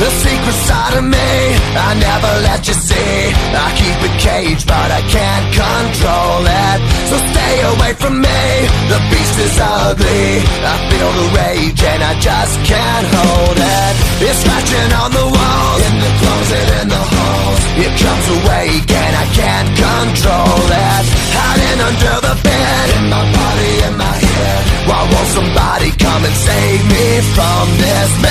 The secret side of me I never let you see. I keep it caged but I can't control it. So stay away from me, the beast is ugly. I feel the rage and I just can't hold it. It's scratching on the walls, in the closet, in the halls. It comes awake and I can't control it. Hiding under the bed, in my body, in my head. Why won't somebody come and save me from this?